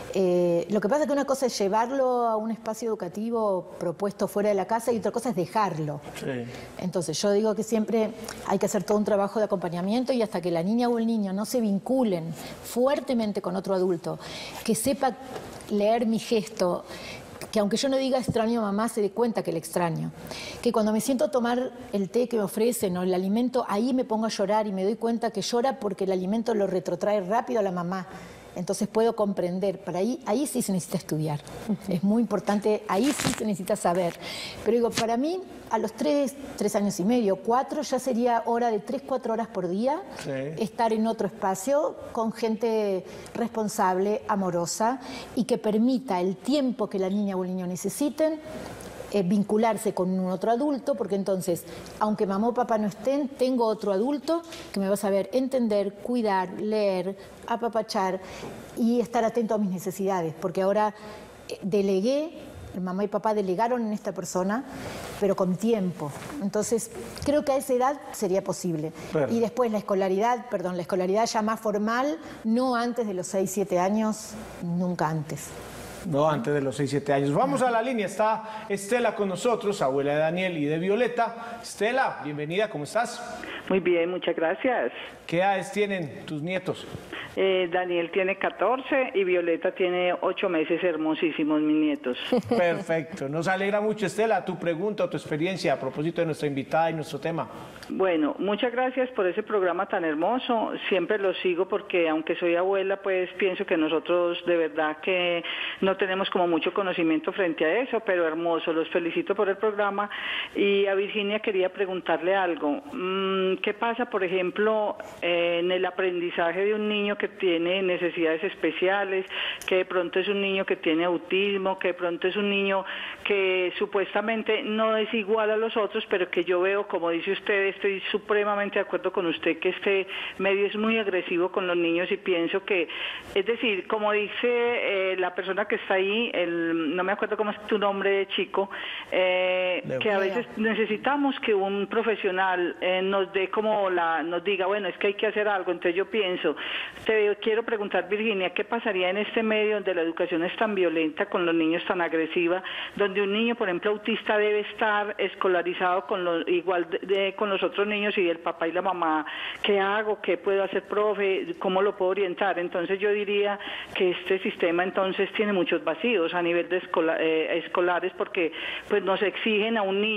lo que pasa es que una cosa es llevarlo a un espacio educativo propuesto fuera de la casa y otra cosa es dejarlo. Sí. Entonces, yo digo que siempre hay que hacer todo un trabajo de acompañamiento y hasta que la niña o el niño no se vinculen fuertemente con otro adulto, que sepa leer mi gesto, que aunque yo no diga extraño a mamá, se dé cuenta que le extraño. Que cuando me siento a tomar el té que me ofrecen o el alimento, ahí me pongo a llorar y me doy cuenta que llora porque el alimento lo retrotrae rápido a la mamá. Entonces puedo comprender, para ahí sí se necesita estudiar. Es muy importante, ahí sí se necesita saber. Pero digo, para mí, a los 3 años y medio, 4, ya sería hora de 3, 4 horas por día, estar en otro espacio con gente responsable, amorosa, y que permita el tiempo que la niña o el niño necesiten, vincularse con un otro adulto, porque entonces, aunque mamá o papá no estén, tengo otro adulto que me va a saber entender, cuidar, leer, apapachar y estar atento a mis necesidades, porque ahora delegué, mamá y papá delegaron en esta persona, pero con tiempo. Entonces, creo que a esa edad sería posible. Pero. Y después la escolaridad ya más formal, no antes de los 6, 7 años, nunca antes. No, antes de los 6, 7 años. Vamos a la línea, está Estela con nosotros, abuela de Daniel y de Violeta. Estela, bienvenida, ¿cómo estás? Muy bien, muchas gracias. ¿Qué edades tienen tus nietos? Daniel tiene 14 y Violeta tiene 8 meses, hermosísimos mis nietos. Perfecto, nos alegra mucho, Estela, tu pregunta o tu experiencia a propósito de nuestra invitada y nuestro tema. Bueno, muchas gracias por ese programa tan hermoso, siempre lo sigo porque aunque soy abuela, pues pienso que nosotros de verdad que no tenemos como mucho conocimiento frente a eso, pero hermoso, los felicito por el programa. Y a Virginia quería preguntarle algo, ¿qué pasa, por ejemplo, en el aprendizaje de un niño que tiene necesidades especiales, que de pronto es un niño que tiene autismo, que de pronto es un niño que supuestamente no es igual a los otros, pero que yo veo, como dice usted, estoy supremamente de acuerdo con usted, que este medio es muy agresivo con los niños y pienso que, es decir, como dice la persona que está ahí, no me acuerdo cómo es tu nombre, chico, que a veces necesitamos que un profesional nos dé nos diga, bueno, es que hay que hacer algo. Entonces yo pienso, te quiero preguntar, Virginia, ¿qué pasaría en este medio donde la educación es tan violenta, con los niños tan agresiva, donde un niño, por ejemplo, autista debe estar escolarizado con con los otros niños y el papá y la mamá? ¿Qué hago? ¿Qué puedo hacer, profe? ¿Cómo lo puedo orientar? Entonces yo diría que este sistema entonces tiene muchos vacíos a nivel de escolares, porque pues nos le exigen a un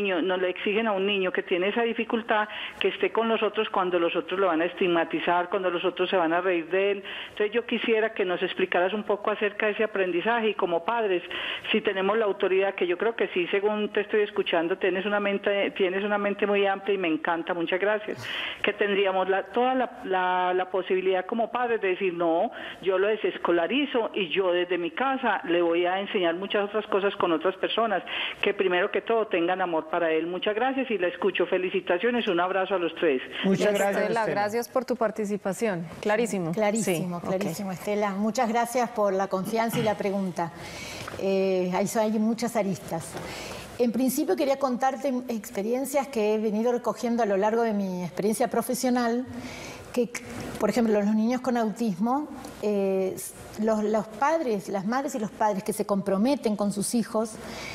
niño que tiene esa dificultad que esté con los otros cuando los otros lo van a estigmatizar, cuando los otros se van a reír de él. Entonces yo quisiera que nos explicaras un poco acerca de ese aprendizaje y como padres, si tenemos la autoridad, que yo creo que sí, según te estoy escuchando, tienes una mente muy amplia y me encanta, muchas gracias, que tendríamos toda la posibilidad como padres de decir, no, yo lo desescolarizo y yo desde mi casa le voy a enseñar muchas otras cosas con otras personas, que primero que todo tengan amor para él. Muchas gracias y la escucho. Felicitaciones, un abrazo a los 3. Muchas gracias, Estela. Gracias por tu participación. Clarísimo. Clarísimo, sí, clarísimo, okay. Estela. Muchas gracias por la confianza y la pregunta. Hay muchas aristas. En principio quería contarte experiencias que he venido recogiendo a lo largo de mi experiencia profesional, que, por ejemplo, los niños con autismo, los padres, las madres y los padres que se comprometen con sus hijos,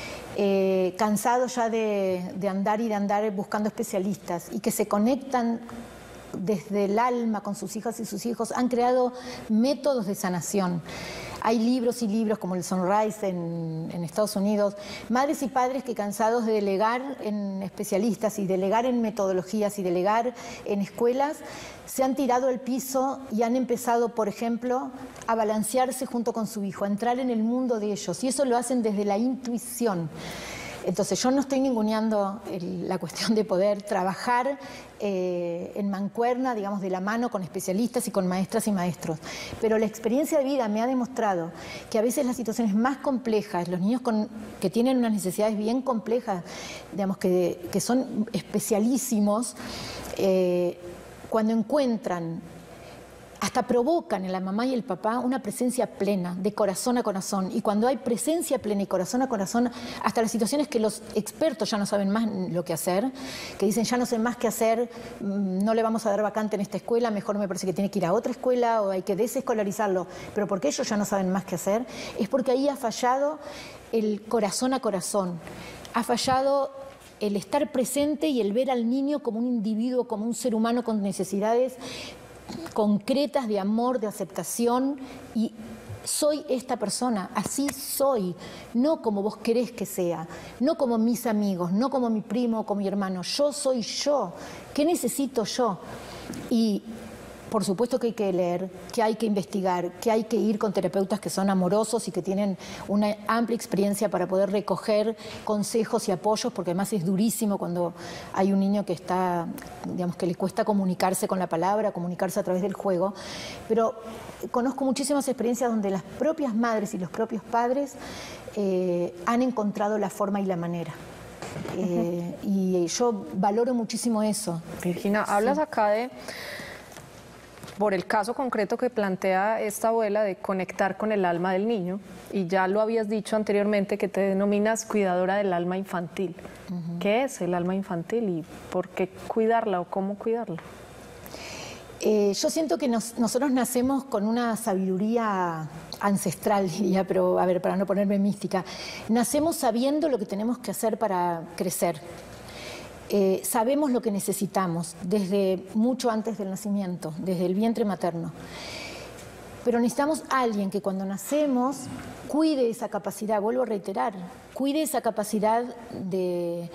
cansados ya de andar buscando especialistas y que se conectan desde el alma con sus hijas y sus hijos, han creado métodos de sanación. Hay libros y libros como el Sunrise en Estados Unidos, madres y padres que cansados de delegar en especialistas y delegar en metodologías y delegar en escuelas, se han tirado al piso y han empezado, por ejemplo, a balancearse junto con su hijo, a entrar en el mundo de ellos, y eso lo hacen desde la intuición. Entonces yo no estoy ninguneando la cuestión de poder trabajar en mancuerna, digamos, de la mano con especialistas y con maestras y maestros, pero la experiencia de vida me ha demostrado que a veces las situaciones más complejas, los niños que tienen unas necesidades bien complejas, digamos, que son especialísimos, cuando encuentran, hasta provocan en la mamá y el papá una presencia plena, de corazón a corazón. Y cuando hay presencia plena y corazón a corazón, hasta las situaciones que los expertos ya no saben más lo que hacer, que dicen ya no sé más qué hacer, no le vamos a dar vacante en esta escuela, mejor me parece que tiene que ir a otra escuela o hay que desescolarizarlo, pero porque ellos ya no saben más qué hacer, es porque ahí ha fallado el corazón a corazón, ha fallado el estar presente y el ver al niño como un individuo, como un ser humano con necesidades concretas de amor, de aceptación, y soy esta persona, así soy, no como vos querés que sea, no como mis amigos, no como mi primo o como mi hermano, yo soy yo, ¿qué necesito yo? Y por supuesto que hay que leer, que hay que investigar, que hay que ir con terapeutas que son amorosos y que tienen una amplia experiencia para poder recoger consejos y apoyos, porque además es durísimo cuando hay un niño que está, digamos, que le cuesta comunicarse con la palabra, comunicarse a través del juego. Pero conozco muchísimas experiencias donde las propias madres y los propios padres han encontrado la forma y la manera. Y yo valoro muchísimo eso. Virginia, hablas acá por el caso concreto que plantea esta abuela de conectar con el alma del niño, y ya lo habías dicho anteriormente que te denominas cuidadora del alma infantil. ¿Qué es el alma infantil y por qué cuidarla o cómo cuidarla? Yo siento que nosotros nacemos con una sabiduría ancestral, diría, pero a ver, para no ponerme mística, nacemos sabiendo lo que tenemos que hacer para crecer. Sabemos lo que necesitamos desde mucho antes del nacimiento, desde el vientre materno. Pero necesitamos a alguien que cuando nacemos cuide esa capacidad, vuelvo a reiterar, cuide esa capacidad de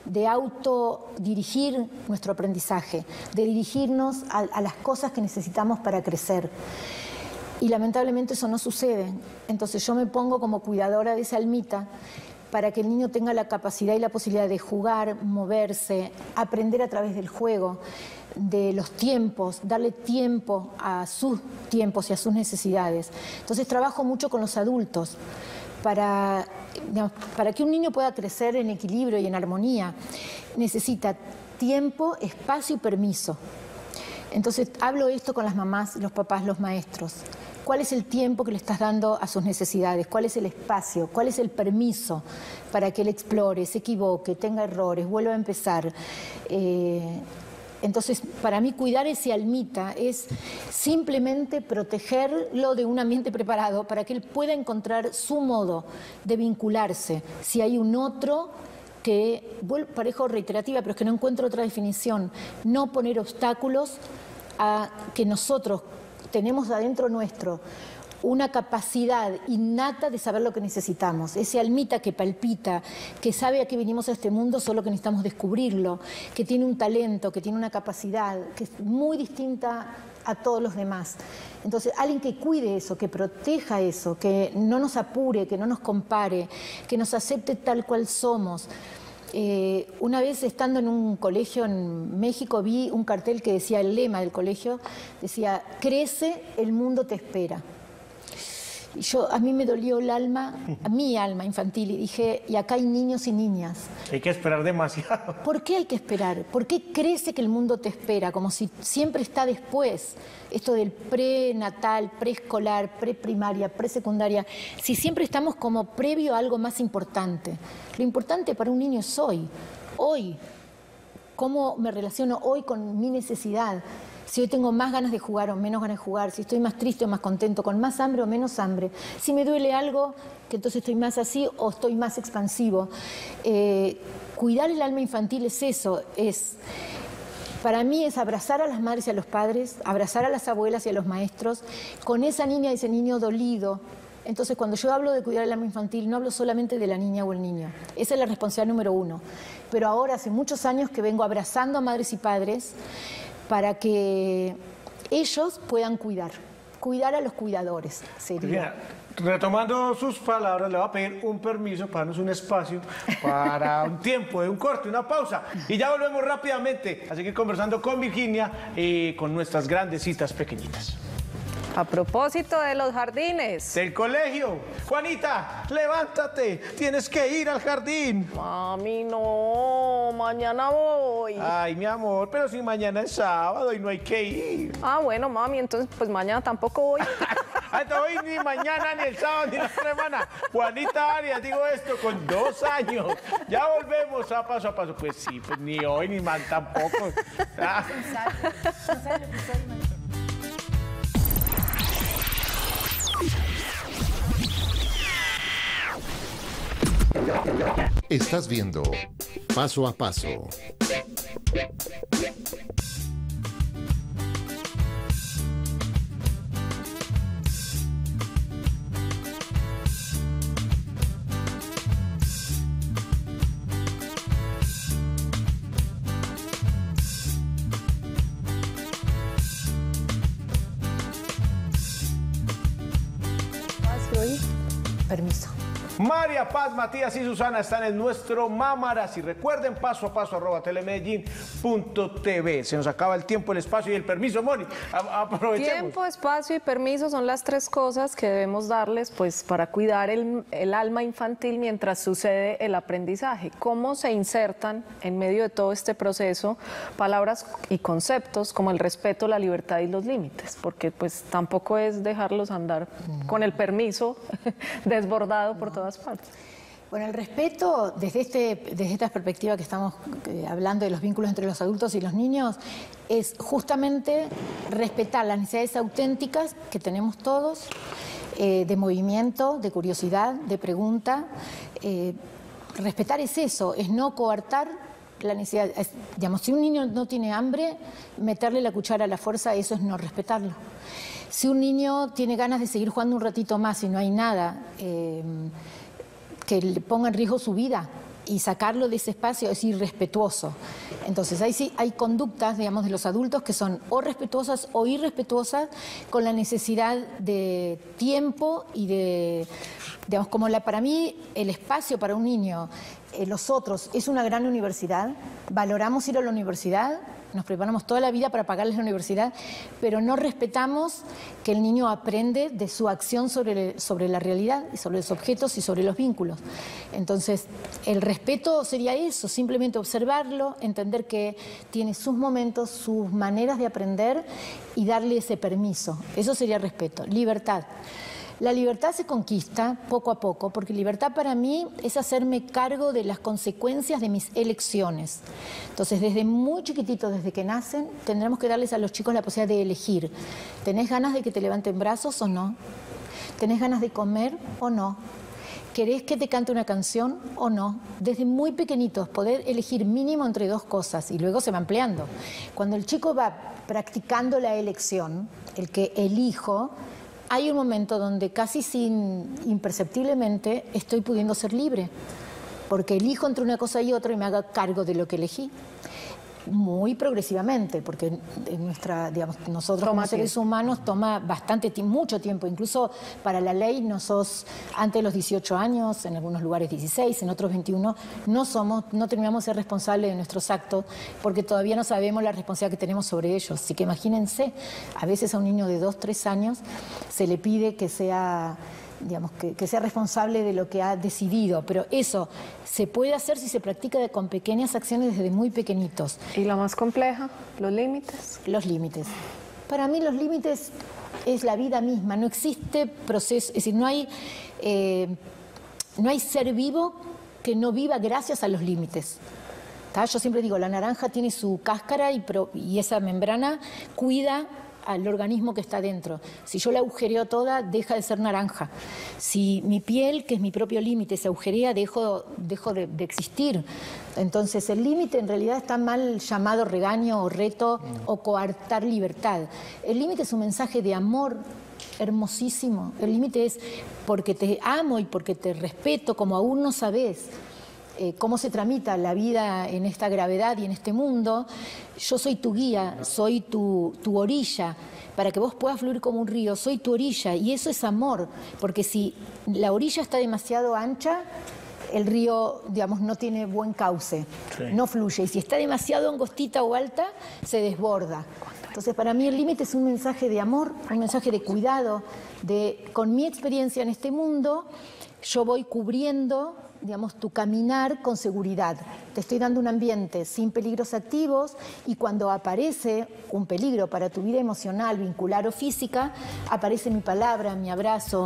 autodirigir nuestro aprendizaje, de dirigirnos a las cosas que necesitamos para crecer. Y lamentablemente eso no sucede. Entonces yo me pongo como cuidadora de esa almita para que el niño tenga la capacidad y la posibilidad de jugar, moverse, aprender a través del juego, de los tiempos, darle tiempo a sus tiempos y a sus necesidades. Entonces trabajo mucho con los adultos para que un niño pueda crecer en equilibrio y en armonía. Necesita tiempo, espacio y permiso. Entonces hablo esto con las mamás, los papás, los maestros. ¿Cuál es el tiempo que le estás dando a sus necesidades? ¿Cuál es el espacio? ¿Cuál es el permiso para que él explore, se equivoque, tenga errores, vuelva a empezar? Entonces, para mí cuidar ese almita es simplemente protegerlo de un ambiente preparado para que él pueda encontrar su modo de vincularse. Si hay un otro que, parejo reiterativa, pero es que no encuentro otra definición, no poner obstáculos a que nosotros tenemos adentro nuestro una capacidad innata de saber lo que necesitamos, ese almita que palpita, que sabe a qué venimos a este mundo, solo que necesitamos descubrirlo, que tiene un talento, que tiene una capacidad que es muy distinta a todos los demás. Entonces, alguien que cuide eso, que proteja eso, que no nos apure, que no nos compare, que nos acepte tal cual somos. Una vez estando en un colegio en México vi un cartel que decía, el lema del colegio decía, crece, el mundo te espera. Y a mí me dolió el alma, mi alma infantil, y dije, y acá hay niños y niñas. Hay que esperar demasiado. ¿Por qué hay que esperar? ¿Por qué crece que el mundo te espera? Como si siempre está después. Esto del prenatal, preescolar, preprimaria, presecundaria. Si siempre estamos como previo a algo más importante. Lo importante para un niño es hoy. Hoy. ¿Cómo me relaciono hoy con mi necesidad? si hoy tengo más ganas de jugar o menos ganas de jugar, si estoy más triste o más contento, con más hambre o menos hambre, si me duele algo, que entonces estoy más así o estoy más expansivo. Cuidar el alma infantil es eso, para mí es abrazar a las madres y a los padres, abrazar a las abuelas y a los maestros, con esa niña y ese niño dolido. Entonces, cuando yo hablo de cuidar el alma infantil, no hablo solamente de la niña o el niño. Esa es la responsabilidad número 1. Pero ahora, hace muchos años que vengo abrazando a madres y padres para que ellos puedan cuidar a los cuidadores. Mira, retomando sus palabras, le voy a pedir un permiso para darnos un espacio, para un tiempo, de un corte, una pausa. Y ya volvemos rápidamente a seguir conversando con Virginia y con nuestras grandecitas pequeñitas. A propósito de los jardines. Del colegio. Juanita, levántate. Tienes que ir al jardín. Mami, no. Mañana voy. Ay, mi amor, pero si mañana es sábado y no hay que ir. Ah, bueno, mami, entonces pues mañana tampoco voy. No voy ni mañana, ni el sábado, ni la semana. Juanita Arias, digo esto con 2 años. Ya volvemos a paso a paso. Pues sí, pues ni hoy, ni mal tampoco. Ah. Estás viendo Paso a Paso. Permiso. María Paz, Matías y Susana están en nuestro Mámaras. Y recuerden, paso a paso, @telemedellín.tv. Se nos acaba el tiempo, el espacio y el permiso, Moni. Aprovechemos. Tiempo, espacio y permiso son las 3 cosas que debemos darles pues, para cuidar el alma infantil mientras sucede el aprendizaje. ¿Cómo se insertan en medio de todo este proceso palabras y conceptos como el respeto, la libertad y los límites? Porque pues tampoco es dejarlos andar con el permiso desbordado por todas partes. Bueno, el respeto, desde esta perspectiva que estamos hablando de los vínculos entre los adultos y los niños, es justamente respetar las necesidades auténticas que tenemos todos, de movimiento, de curiosidad, de pregunta. Respetar es eso, es no coartar la necesidad. Digamos, si un niño no tiene hambre, meterle la cuchara a la fuerza, eso es no respetarlo. Si un niño tiene ganas de seguir jugando un ratito más y no hay nada que le ponga en riesgo su vida, y sacarlo de ese espacio es irrespetuoso. Entonces ahí sí hay conductas, digamos, de los adultos que son o respetuosas o irrespetuosas con la necesidad de tiempo y de, digamos, como para mí el espacio para un niño, los otros, es una gran universidad, valoramos ir a la universidad, nos preparamos toda la vida para pagarles la universidad, pero no respetamos que el niño aprende de su acción sobre la realidad, y sobre los objetos y sobre los vínculos. Entonces, el respeto sería eso, simplemente observarlo, entender que tiene sus momentos, sus maneras de aprender y darle ese permiso. Eso sería respeto. Libertad. La libertad se conquista poco a poco, porque libertad para mí es hacerme cargo de las consecuencias de mis elecciones. Entonces, desde muy chiquititos, desde que nacen, tendremos que darles a los chicos la posibilidad de elegir. ¿Tenés ganas de que te levanten brazos o no? ¿Tenés ganas de comer o no? ¿Querés que te cante una canción o no? Desde muy pequeñitos, poder elegir mínimo entre 2 cosas y luego se va ampliando. Cuando el chico va practicando la elección, el que elijo, hay un momento donde casi imperceptiblemente estoy pudiendo ser libre, porque elijo entre una cosa y otra y me hago cargo de lo que elegí. Muy progresivamente, porque nosotros como seres humanos toma mucho tiempo, incluso para la ley no sos antes de los 18 años, en algunos lugares 16, en otros 21, no terminamos de ser responsables de nuestros actos, porque todavía no sabemos la responsabilidad que tenemos sobre ellos. Así que imagínense, a veces a un niño de 2, 3 años se le pide que sea, digamos, que sea responsable de lo que ha decidido, pero eso se puede hacer si se practica con pequeñas acciones desde muy pequeñitos. ¿Y la más compleja? ¿Los límites? Los límites. Para mí los límites es la vida misma, no existe proceso, es decir, no hay ser vivo que no viva gracias a los límites. Yo siempre digo, la naranja tiene su cáscara y esa membrana cuida al organismo que está dentro. Si yo la agujereo toda, deja de ser naranja. Si mi piel, que es mi propio límite, se agujerea, dejo de existir. Entonces el límite en realidad está mal llamado regaño o reto o coartar libertad. El límite es un mensaje de amor hermosísimo. El límite es porque te amo y porque te respeto como aún no sabés cómo se tramita la vida en esta gravedad y en este mundo. Yo soy tu guía, soy tu orilla, para que vos puedas fluir como un río, soy tu orilla, y eso es amor, porque si la orilla está demasiado ancha, el río, digamos, no tiene buen cauce, no fluye, y si está demasiado angostita o alta, se desborda. Entonces, para mí el límite es un mensaje de amor, un mensaje de cuidado, con mi experiencia en este mundo, yo voy cubriendo, digamos, tu caminar con seguridad. Te estoy dando un ambiente sin peligros activos, y cuando aparece un peligro para tu vida emocional, vincular o física, aparece mi palabra, mi abrazo,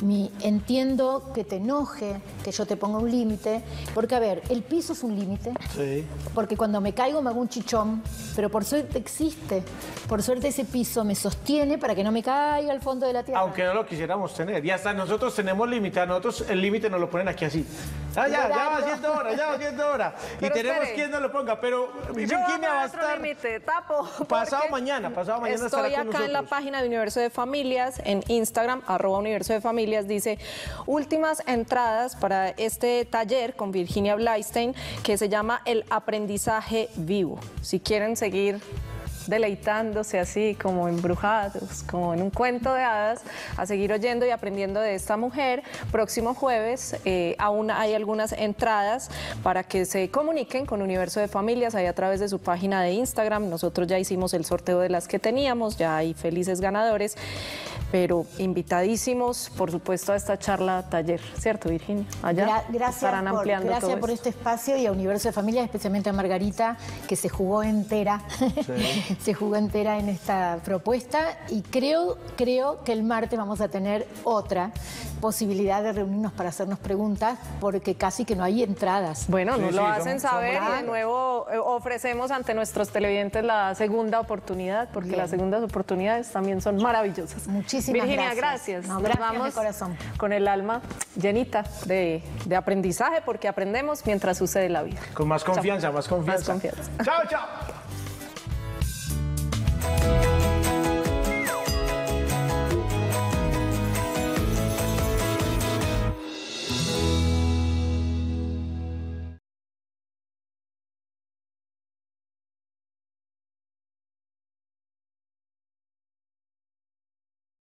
entiendo que te enoje, que yo te ponga un límite, porque a ver, el piso es un límite, porque cuando me caigo me hago un chichón, pero por suerte existe, por suerte ese piso me sostiene para que no me caiga al fondo de la tierra. Aunque no lo quisiéramos tener, y hasta nosotros tenemos límite, a nosotros el límite nos lo ponen aquí así. Ya va siendo hora. Y tenemos quien nos lo ponga, pero Virginia va a estar límite, tapo. pasado mañana estará con nosotros. Estoy acá en la página de Universo de Familias, en Instagram, @Universo de Familias, dice últimas entradas para este taller con Virginia Blaistein, que se llama El Aprendizaje Vivo. Si quieren seguir deleitándose así como embrujados, como en un cuento de hadas, a seguir oyendo y aprendiendo de esta mujer. Próximo jueves aún hay algunas entradas para que se comuniquen con Universo de Familias ahí a través de su página de Instagram. Nosotros ya hicimos el sorteo de las que teníamos, ya hay felices ganadores, pero invitadísimos, por supuesto, a esta charla taller, ¿cierto, Virginia? Allá estarán ampliando todo gracias por este espacio, y a Universo de Familias, especialmente a Margarita, que se jugó entera. Se jugó entera en esta propuesta, y creo que el martes vamos a tener otra posibilidad de reunirnos para hacernos preguntas, porque casi que no hay entradas. Bueno, nos lo hacen saber, y de nuevo ofrecemos ante nuestros televidentes la segunda oportunidad, porque las segundas oportunidades también son maravillosas. Muchísimas Virginia, gracias. Nos gracias vamos de corazón. con el alma llenita de aprendizaje, porque aprendemos mientras sucede la vida. Con más confianza, más confianza. Más confianza. Chao, chao.